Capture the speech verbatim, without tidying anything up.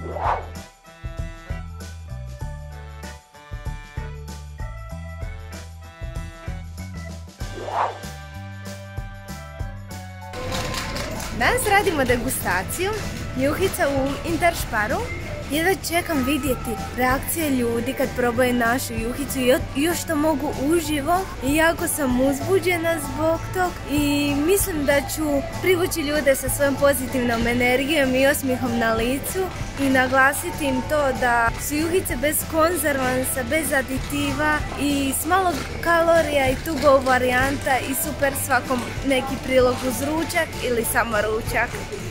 Danas radimo degustaciju juhica u Intersparu. Jedva čekam vidjeti reakcije ljudi kad probaju našu juhicu i još to mogu uživo. I jako sam uzbuđena zbog tog i mislim da ću privući ljude sa svojom pozitivnom energijom i osmijehom na licu i naglasiti im to da su juhice bez konzervansa, bez aditiva i s malo kalorija i tugo varijanta i super svakom neki prilog uz ručak ili samo ručak.